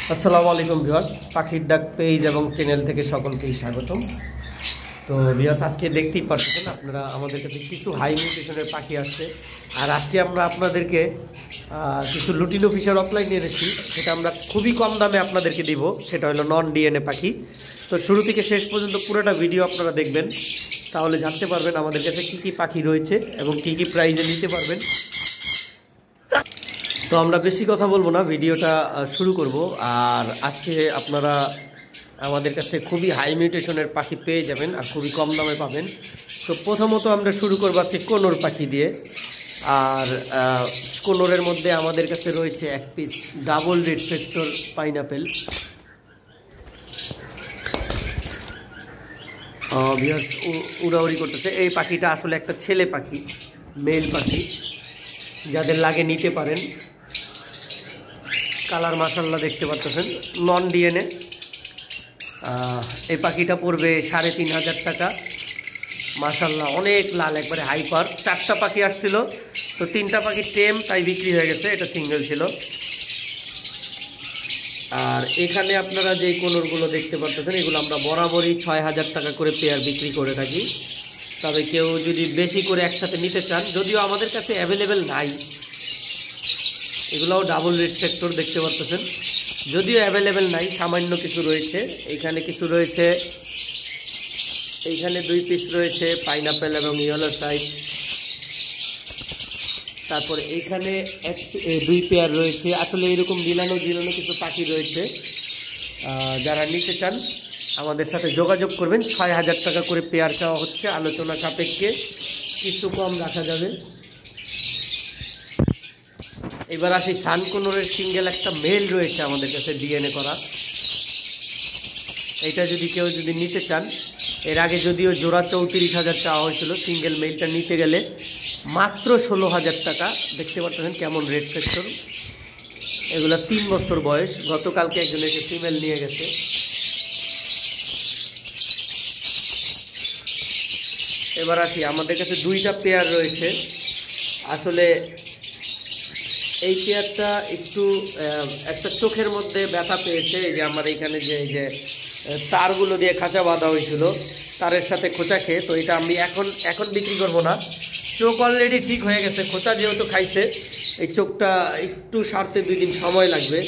আসসালামু আলাইকুম ভিউয়ার্স, পাখির ডাক পেজ এবং চ্যানেল থেকে সকলকেই স্বাগতম। তো ভিউয়ার্স, আজকে দেখতেই পাচ্ছেন আপনারা আমাদের কাছে কিছু হাই মিউটেশনের পাখি আসছে। আর আজকে আমরা আপনাদেরকে কিছু লুটিনো ফিশার অফলাইন এনেছি, সেটা আমরা খুবই কম দামে আপনাদেরকে দিব। সেটা হলো নন ডিএনএ পাখি। তো শুরু থেকে শেষ পর্যন্ত পুরোটা ভিডিও আপনারা দেখবেন, তাহলে জানতে পারবেন আমাদের কাছে কী কী পাখি রয়েছে এবং কী কী প্রাইজে নিতে পারবেন। তো আমরা বেশি কথা বলবো না, ভিডিওটা শুরু করব। আর আজকে আপনারা আমাদের কাছে খুবই হাই মিউটেশনের পাখি পেয়ে যাবেন আর খুবই কম দামে পাবেন। তো প্রথমত আমরা শুরু করবো আজকে কোনোর পাখি দিয়ে। আর কোনোরের মধ্যে আমাদের কাছে রয়েছে এক piece double red factor pineapple. উড়াউড়ি করতেছে। এই পাখিটা আসলে একটা ছেলে পাখি, মেল পাখি, যাদের লাগে নিতে পারেন। কালার মাশাআল্লাহ দেখতে পাচ্ছেন, নন ডিএনএ। এই পাখিটা পড়বে ৩৫০০ টাকা। মাশাআল্লাহ অনেক লাল, একবারে হাইপার। 4টা পাখি আসছিল, তো 3টা পাখি টেম, তাই বিক্রি হয়ে গেছে, এটা সিঙ্গেল ছিল। আর এখানে আপনারা যে কোনরগুলো দেখতে পাচ্ছেন, এগুলো আমরা বরাবরই ৬০০০ টাকা করে পেয়ার বিক্রি করে থাকি। তবে কেউ যদি বেশি করে একসাথে নিতে চান, যদিও আমাদের কাছে অ্যাভেলেবেল নাই, এগুলোও ডাবল রেড ফ্যাক্টর দেখতে পাচ্ছেন, যদিও অ্যাভেলেবেল নাই, সামান্য কিছু রয়েছে। এইখানে কিছু রয়েছে, এইখানে 2 পিস রয়েছে পাইনাপেল এবং ইয়েলো সাইড। তারপর এইখানে 2 পেয়ার রয়েছে। আসলে এরকম ঝিলানো কিছু পাখি রয়েছে। যারা নিতে চান আমাদের সাথে যোগাযোগ করবেন। ৬০০০ টাকা করে পেয়ার চাওয়া হচ্ছে, আলোচনা সাপেক্ষে কিছু কম রাখা যাবে। এবার আসি সানকোনোরের সিঙ্গেল একটা মেল রয়েছে আমাদের কাছে ডিএনএ করা। এটা যদি কেউ নিতে চান, এর আগে যদিও জোড়া ৩৪,০০০ চাওয়া হয়েছিল, সিঙ্গেল মেলটা নিতে গেলে মাত্র ১৬,০০০ টাকা। দেখতে পাচ্ছেন কেমন রেড ফ্যাক্টর। এগুলো 3 বছর বয়স। গতকালকে একজন এসে ফিমেল নিয়ে গেছে। এবার আসি, আমাদের কাছে 2টা পেয়ার রয়েছে। আসলে এই পেয়ারটা একটু একটা চোখের মধ্যে ব্যথা পেয়েছে। এই যে আমার এইখানে যে তারগুলো দিয়ে খাঁচা বাঁধা হয়েছিল, তারের সাথে খোঁচা খেয়ে, তো এটা আমি এখন বিক্রি করব না। চোখ অলরেডি ঠিক হয়ে গেছে, খোঁচা যেহেতু খাইছে, এই চোখটা একটু সারতে 2 দিন সময় লাগবে।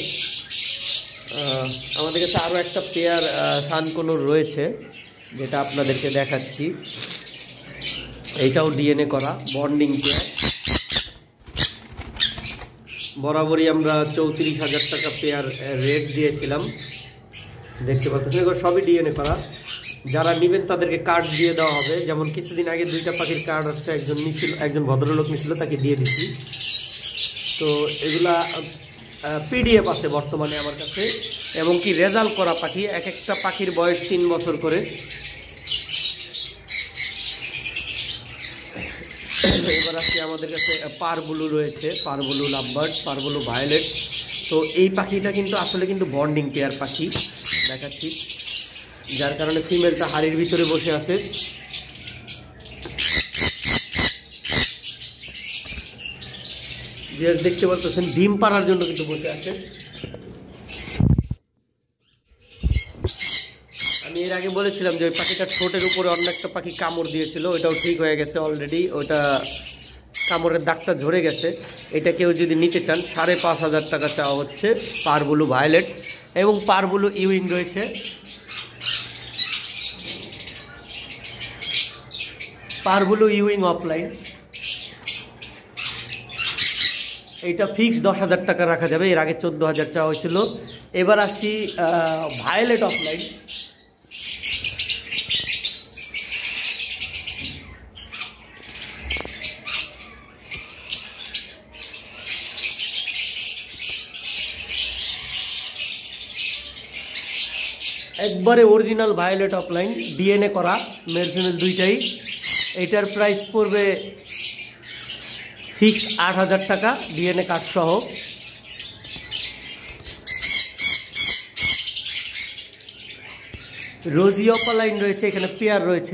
আমাদের কাছে আরও একটা পেয়ার সানকোনোর রয়েছে, যেটা আপনাদেরকে দেখাচ্ছি। এইটাও ডিএনএ করা বন্ডিং পেয়ার। বরাবরই আমরা ৩৪,০০০ টাকা পেয়ার রেট দিয়েছিলাম। দেখতে পাচ্ছেন এগুলো সবই ডিএনএ করা। যারা নেবেন তাদেরকে কার্ড দিয়ে দেওয়া হবে। যেমন কিছুদিন আগে 2টা পাখির কার্ড আসছে, একজন ভদ্রলোক নিছিল, তাকে দিয়ে দিচ্ছি। তো এগুলা পিডিএফ আছে বর্তমানে আমার কাছে, এবং কি রেজাল্ট করা পাখি। এক একটা পাখির বয়স 3 বছর করে। এবার আসছে আমাদের কাছে পারবুলু রয়েছে, পারবুলু লাভবার্ড, পারবুলু ভায়োলেট। তো এই পাখিটা কিন্তু আসলে বন্ডিং পেয়ার পাখি দেখাচ্ছি, যার কারণে ফিমেলটা হাড়ির ভিতরে বসে আছে। দেখতে পাচ্ছেন ডিম পাড়ার জন্য কিন্তু বসে আছে। আমি এর আগে বলেছিলাম যে ওই পাখিটার ঠোঁটের উপরে অন্য একটা পাখি কামড় দিয়েছিল, ওইটাও ঠিক হয়ে গেছে অলরেডি। ওটা কামড়ের দাগটা ঝরে গেছে। এটা কেউ যদি নিতে চান ৫৫০০ টাকা চাওয়া হচ্ছে। পারবুলু ভায়োলেট এবং পারবুলু ইউইং রয়েছে। পারবুলু ইউইং অফলাইন, এইটা ফিক্স ১০,০০০ টাকা রাখা যাবে। এর আগে ১৪,০০০ চাওয়া হয়েছিল। এবার আসি ভায়োলেট অফলাইন। একবারে অরিজিনাল ভায়োলেট অফলাইন, ডিএনএ করা, মেল ফিমেল 2টাই। এইটার প্রাইস পড়বে ফিক্স ৮,০০০ টাকা, ডিএনএ কার্ড সহ। রোজি অফলাইন রয়েছে, এখানে পেয়ার রয়েছে।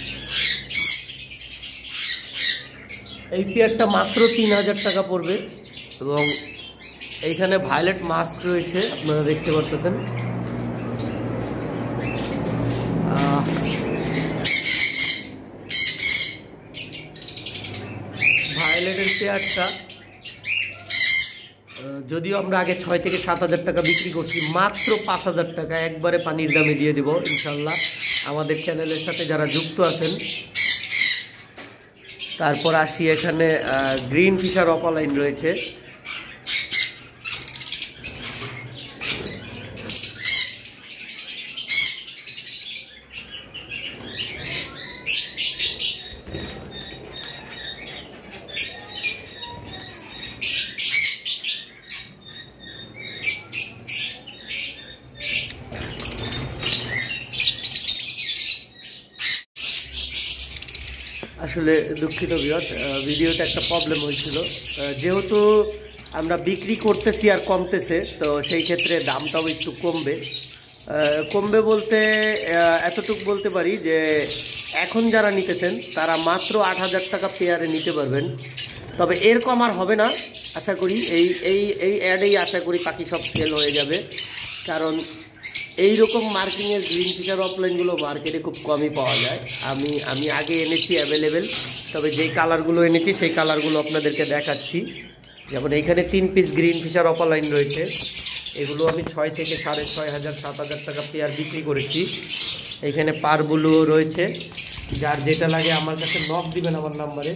এই পেয়ারটা মাত্র ৩,০০০ টাকা পড়বে। এবং এইখানে ভায়োলেট মাস্ক রয়েছে, আপনারা দেখতে পারতেছেন। ভায়োলেটের পেয়ারটা যদিও আমরা আগে 6 থেকে 7 হাজার টাকা বিক্রি করছি, মাত্র 5 হাজার টাকা একবারে পানির দামে দিয়ে দেব ইনশাল্লাহ আমাদের চ্যানেলের সাথে যারা যুক্ত আছেন। তারপর আসি, এখানে গ্রিন ফিশার অপালাইন রয়েছে। আসলে দুঃখিত ভিউয়ার্স, ভিডিওতে একটা প্রবলেম হয়েছিল। যেহেতু আমরা বিক্রি করতেছি আর কমতেছে, তো সেই ক্ষেত্রে দামটাও একটু কমবে বলতে এতটুকু বলতে পারি যে এখন যারা নিতেছেন তারা মাত্র 8,000 টাকা পেয়ারে নিতে পারবেন। তবে এর কম আর হবে না আশা করি। এই অ্যাডেই আশা করি পাখি সব সেল হয়ে যাবে, কারণ এইরকম মার্কিংয়ের গ্রিন ফিশার অফলাইনগুলো মার্কেটে খুব কমই পাওয়া যায়। আমি আগে এনেছি অ্যাভেলেবেল, তবে যেই কালারগুলো এনেছি সেই কালারগুলো আপনাদেরকে দেখাচ্ছি। যেমন এইখানে 3 পিস গ্রিন ফিশার অফলাইন রয়েছে, এগুলো আমি 6 থেকে 6,500 7,000 টাকা পেয়ার বিক্রি করেছি। এইখানে পারবুলুও রয়েছে, যার যেটা লাগে আমার কাছে নক দিবেন আমার নাম্বারে।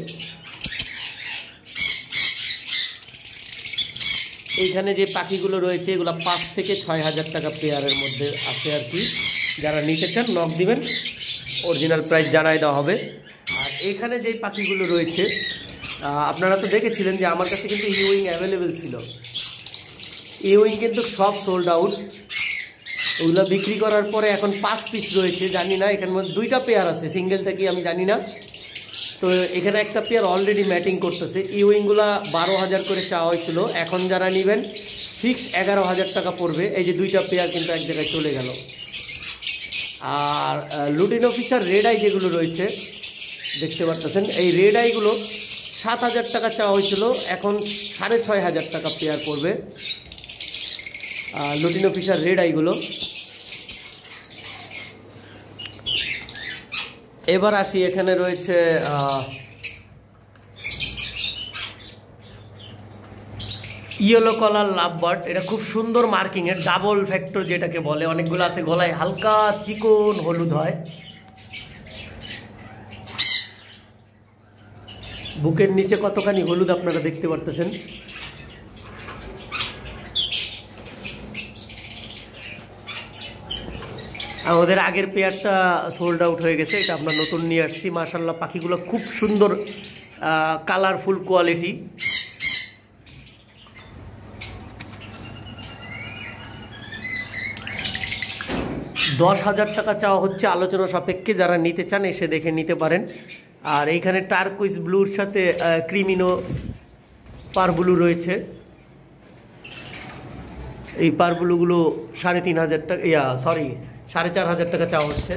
এইখানে যে পাখিগুলো রয়েছে এগুলো 5 থেকে 6,000 টাকা পেয়ারের মধ্যে আছে আর কি। যারা নিতে চান নক দিবেন, অরিজিনাল প্রাইস জানাই দেওয়া হবে। আর এইখানে যেই পাখিগুলো রয়েছে আপনারা তো দেখেছিলেন যে আমার কাছে কিন্তু ইউইং অ্যাভেলেবেল ছিল। ইউইং কিন্তু সব সোল্ড আউট, ওগুলো বিক্রি করার পরে এখন 5 পিস রয়েছে। জানি না এখানের মধ্যে 2টা পেয়ার আছে, সিঙ্গেলটা কি আমি জানি না। তো এখানে একটা পেয়ার অলরেডি ম্যাটিং করতেছে। ইউইংগুলো 12,000 করে চাওয়া হয়েছিল, এখন যারা নেবেন ফিক্স 11,000 টাকা পড়বে। এই যে 2টা পেয়ার কিন্তু এক জায়গায় চলে গেল। আর লুটিনো ফিশার রেড আই যেগুলো রয়েছে দেখতে পাচ্ছেন, এই রেড আইগুলো 7,000 টাকা চাওয়া হয়েছিল, এখন 6,500 টাকা পেয়ার পড়বে লুটিনো ফিশার রেড আইগুলো। এবার আসি, এখানে রয়েছে ইয়েলো কলার লাভবার্ড। এটা খুব সুন্দর মার্কিংয়ের, ডাবল ফ্যাক্টর যেটাকে বলে। অনেকগুলো আছে গলায় হালকা চিকন হলুদ হয়, বুকের নিচে কতখানি হলুদ আপনারা দেখতে পারতেছেন। আমাদের আগের পেয়ারটা সোল্ড আউট হয়ে গেছে, এটা আমরা নতুন নিয়ে আসছি। মাশাআল্লাহ পাখিগুলো খুব সুন্দর, কালারফুল কোয়ালিটি। $10,000 টাকা চাওয়া হচ্ছে আলোচনা সাপেক্ষে, যারা নিতে চান এসে দেখে নিতে পারেন। আর এইখানে টার্কুইজ ব্লুর সাথে ক্রিমিনো পারব্লু রয়েছে। এই পারব্লুগুলো 3,500 টাকা, 4,500 টাকা চাওয়া হচ্ছে।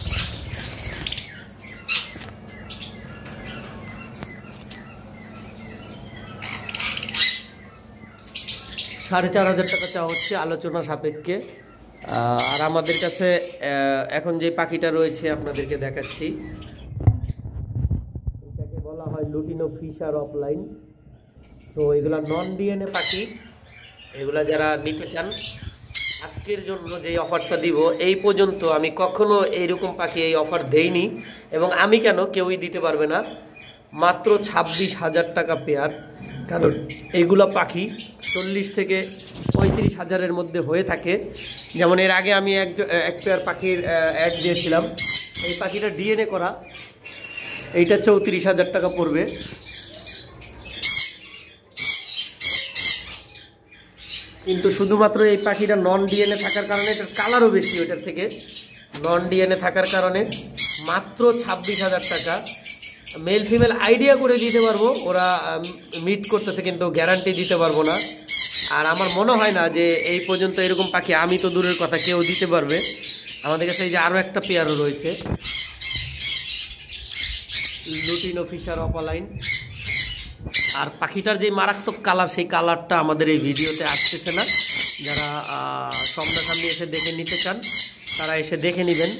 $4,500 টাকা চাওয়া হচ্ছে আলোচনা সাপেক্ষে। আর আমাদের কাছে এখন যে পাখিটা রয়েছে আপনাদেরকে দেখাচ্ছি, এটাকে বলা হয় লুটিনো ফিশার অফলাইন। তো এগুলা নন ডিএনএ পাখি, এগুলা যারা নিতে চান আজকের জন্য যে অফারটা দিব, এই পর্যন্ত আমি কখনো এইরকম পাখি এই অফার দেইনি, এবং আমি কেন, কেউই দিতে পারবে না। মাত্র 26,000 টাকা পেয়ার, কারণ এইগুলো পাখি 40 থেকে 35,000-এর মধ্যে হয়ে থাকে। যেমন এর আগে আমি এক পেয়ার পাখির অ্যাড দিয়েছিলাম, এই পাখিটা ডিএনএ করা, এইটা 34,000 টাকা পড়বে। কিন্তু শুধুমাত্র এই পাখিটা নন ডিএনএ থাকার কারণে, এটার কালারও বেশি ওইটার থেকে, নন ডিএনএ থাকার কারণে মাত্র 26,000 টাকা। মেল ফিমেল আইডিয়া করে দিতে পারবো, ওরা মিট করতেছে কিন্তু গ্যারান্টি দিতে পারবো না। আর আমার মনে হয় না যে এই পর্যন্ত এরকম পাখি, আমি তো দূরের কথা, কেউ দিতে পারবে। আমাদের কাছে এই যে আরও একটা পেয়ারও রয়েছে, লুটিনো ফিশার অপালাইন। আর পাখিটার যে মারাত্মক কালার, সেই কালারটা আমাদের এই ভিডিওতে আসতেছে না। যারা সামনাসামনি এসে দেখে নিতে চান তারা এসে দেখে নেবেন।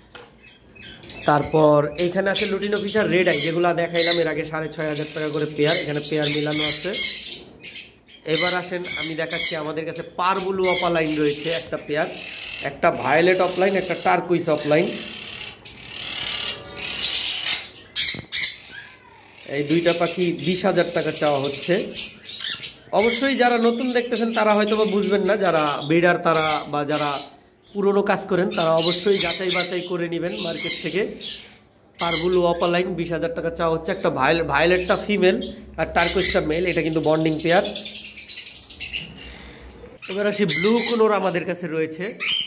তারপর এইখানে আছে লুটিনো ফিশার রেড আই, যেগুলো দেখাইলাম এর আগে 6,500 টাকা করে পেয়ার। এখানে পেয়ার মিলানো আছে। এবার আসেন আমি দেখাচ্ছি, আমাদের কাছে পার ব্লু অফলাইন রয়েছে একটা পেয়ার, একটা ভায়োলেট অফলাইন, একটা টার্কুইস অফলাইন। এই দুইটা পাখি 20,000 টাকা চাওয়া হচ্ছে। অবশ্যই যারা নতুন দেখতেছেন তারা হয়তো বা বুঝবেন না, যারা বিডার তারা বা যারা পুরনো কাজ করেন তারা অবশ্যই যাচাই বাছাই করে নেবেন মার্কেট থেকে। পার ব্লু অফলাইন 20,000 টাকা চাওয়া হচ্ছে। একটা ভায়োলেটটা ফিমেল আর টার্কুইসটা মেল, এটা কিন্তু বন্ডিং পেয়ার। এবার আসি ব্লু কোনোর আমাদের কাছে রয়েছে।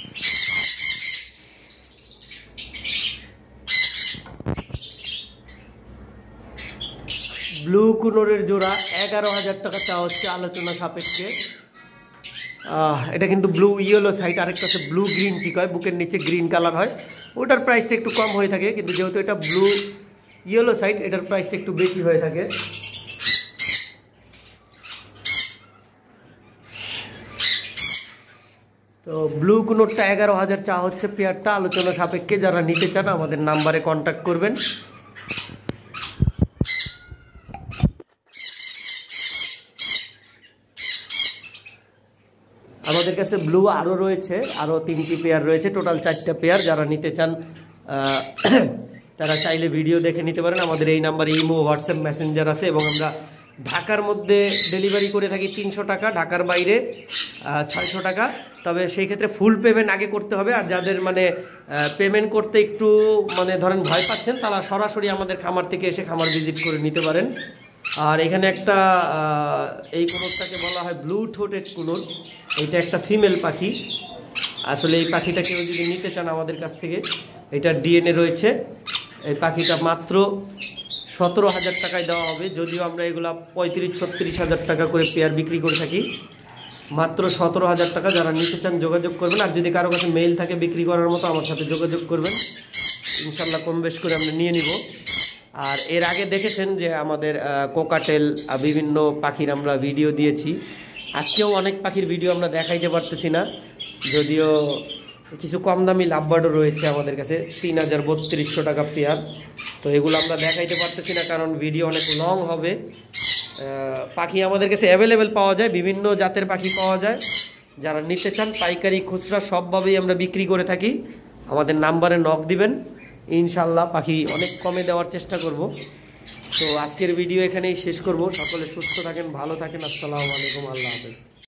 ব্লু কুনোরের জোড়া 11,000 টাকা চাওয়া হচ্ছে আলোচনা সাপেক্ষে। এটা কিন্তু ব্লু ইয়েলো সাইড, আরেকটা হচ্ছে ব্লু গ্রিন চিক হয়, বুকের নিচে গ্রিন কালার হয়, ওটার প্রাইসটা একটু কম হয়ে থাকে। কিন্তু যেহেতু এটা ব্লু ইয়েলো সাইড, এটার প্রাইসটা একটু বেশি হয়ে থাকে। তো ব্লু কুনোরটা 11,000 চাওয়া হচ্ছে পেয়ারটা আলোচনা সাপেক্ষে। যারা নিতে চান আমাদের নাম্বারে কন্ট্যাক্ট করবেন। আমাদের কাছে ব্লু আরও রয়েছে, আরও 3টি পেয়ার রয়েছে, টোটাল 4টা পেয়ার। যারা নিতে চান তারা চাইলে ভিডিও দেখে নিতে পারেন। আমাদের এই নাম্বারে ইমো, হোয়াটসঅ্যাপ, মেসেঞ্জার আছে এবং আমরা ঢাকার মধ্যে ডেলিভারি করে থাকি 300 টাকা, ঢাকার বাইরে 600 টাকা। তবে সেই ক্ষেত্রে ফুল পেমেন্ট আগে করতে হবে। আর যাদের মানে পেমেন্ট করতে একটু মানে ধরেন ভয় পাচ্ছেন, তারা সরাসরি আমাদের খামার থেকে এসে খামার ভিজিট করে নিতে পারেন। আর এখানে একটা এই কুনোরটাকে বলা হয় ব্লু ঠোঁটেড কুনোর, এটা একটা ফিমেল পাখি। আসলে এই পাখিটা কেউ যদি নিতে চান আমাদের কাছ থেকে, এটার ডিএনএ রয়েছে। এই পাখিটা মাত্র 17,000 টাকায় দেওয়া হবে, যদিও আমরা এগুলা 35-36,000 টাকা করে পেয়ার বিক্রি করে থাকি। মাত্র 17,000 টাকা। যারা নিতে চান যোগাযোগ করবেন। আর যদি কারো কাছে মেইল থাকে বিক্রি করার মতো, আমার সাথে যোগাযোগ করবেন, ইনশাল্লাহ কম বেশ করে আমরা নিয়ে নিব। আর এর আগে দেখেছেন যে আমাদের কোকাটেল বিভিন্ন পাখির আমরা ভিডিও দিয়েছি। আজকেও অনেক পাখির ভিডিও আমরা দেখাইতে পারতেছি না, যদিও কিছু কম দামি লাভবার্ডও রয়েছে আমাদের কাছে 3,3200 টাকা পেয়ার। তো এগুলো আমরা দেখাইতে পারতেছি না কারণ ভিডিও অনেক লং হবে। পাখি আমাদের কাছে অ্যাভেলেবেল পাওয়া যায়, বিভিন্ন জাতের পাখি পাওয়া যায়। যারা নিতে চান পাইকারি খুচরা সবভাবেই আমরা বিক্রি করে থাকি। আমাদের নাম্বারে নক দিবেন, ইনশাল্লাহ পাখি অনেক কমে দেওয়ার চেষ্টা করব। তো আজকের ভিডিও এখানেই শেষ করব। সকলে সুস্থ থাকেন, ভালো থাকেন। আসসালামু আলাইকুম, আল্লাহ হাফেজ।